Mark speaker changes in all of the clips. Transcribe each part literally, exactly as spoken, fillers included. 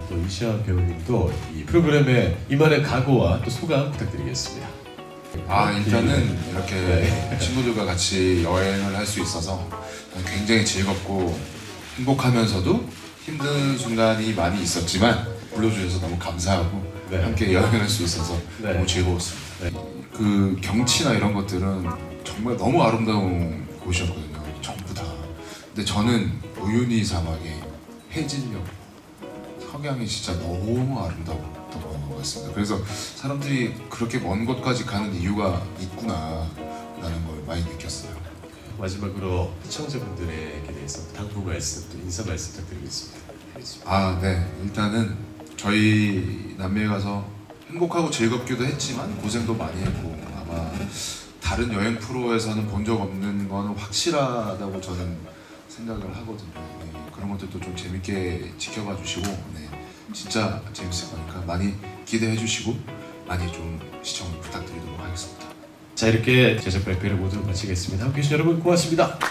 Speaker 1: 또 이시안 배우님도 이 프로그램에 임하는 각오와 또 소감 부탁드리겠습니다.
Speaker 2: 아 일단은 이렇게 네. 친구들과 같이 여행을 할 수 있어서 굉장히 즐겁고 행복하면서도 힘든 순간이 많이 있었지만 불러주셔서 너무 감사하고 네. 함께 여행할 수 있어서 네. 너무 즐거웠습니다. 네. 그 경치나 이런 것들은 정말 너무 아름다운 곳이었거든요. 전부 다. 근데 저는 우유니 사막의 해질녘 석양이 진짜 너무 아름다웠던 것 같습니다. 그래서 사람들이 그렇게 먼 곳까지 가는 이유가 있구나 라는 걸 많이 느꼈어요.
Speaker 1: 마지막으로 시청자분들에게 대해서 당부 말씀 또 인사 말씀 부탁드리겠습니다.
Speaker 2: 아, 네. 일단은 저희 남미에 가서 행복하고 즐겁기도 했지만 고생도 많이 했고 아마 다른 여행 프로에서는 본 적 없는 거는 확실하다고 저는 생각을 하거든요. 네, 그런 것들도 좀 재밌게 지켜봐 주시고 네, 진짜 재밌을 거니까 많이 기대해 주시고 많이 좀 시청 부탁드리도록 하겠습니다.
Speaker 1: 자, 이렇게 제작 발표를 모두 마치겠습니다. 함께해 주신 여러분 고맙습니다.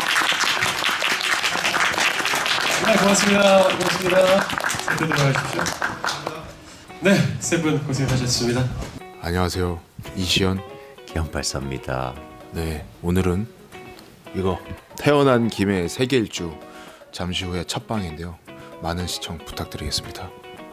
Speaker 1: 네, 고맙습니다. 고맙습니다. 세분 들어가십시오. 네, 세 분 고생하셨습니다.
Speaker 2: 안녕하세요. 이시연
Speaker 3: 기안팔사입니다.
Speaker 2: 네, 오늘은 이거 태어난 김에 세계 일주 잠시 후에 첫 방인데요. 많은 시청 부탁드리겠습니다.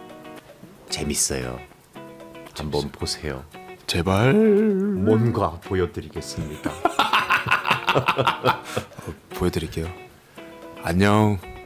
Speaker 3: 재밌어요. 한번 보세요.
Speaker 2: 제발.
Speaker 3: 뭔가 보여드리겠습니다.
Speaker 2: 보여드릴게요. 안녕.